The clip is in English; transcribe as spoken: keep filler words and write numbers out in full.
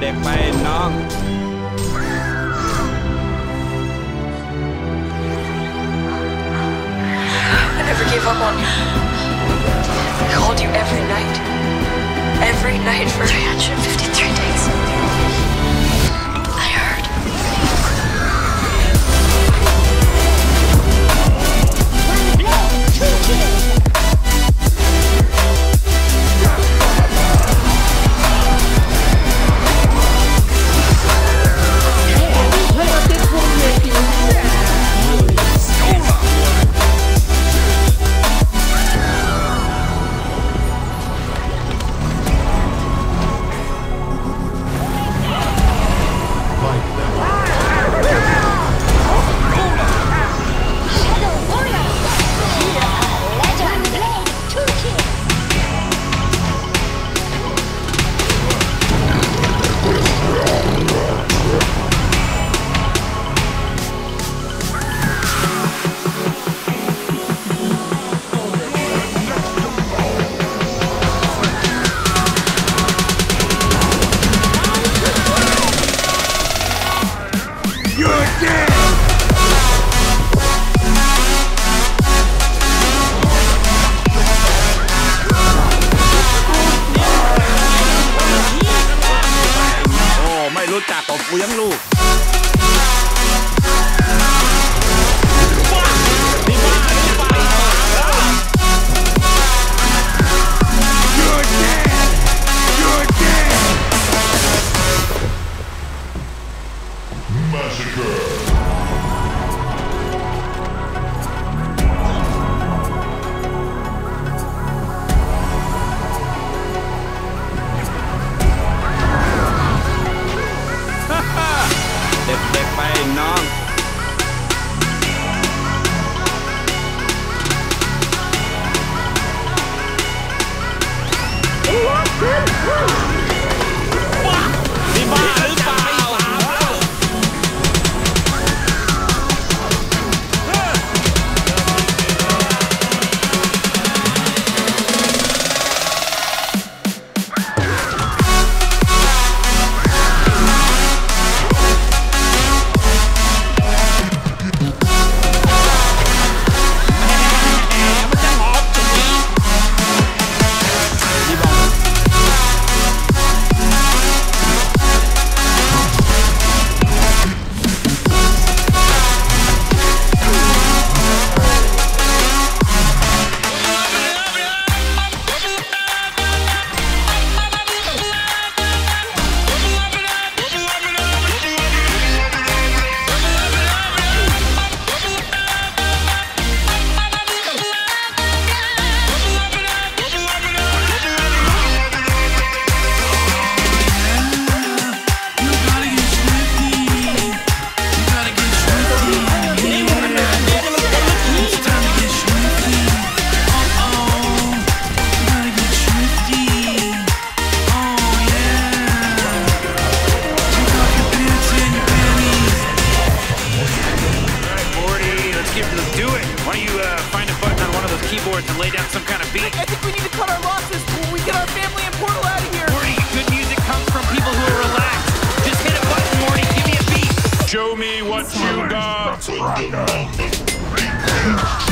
ด็กๆไปน้อง I never gave up on you. I called you every night. Every night for three hundred fifty-three days. I heard. keyboards and lay down some kind of beat. I, I think we need to cut our losses when we get our family and Portal out of here. Morty, good music comes from people who are relaxed. Just hit a button, Morty. Give me a beat. Show me what you got.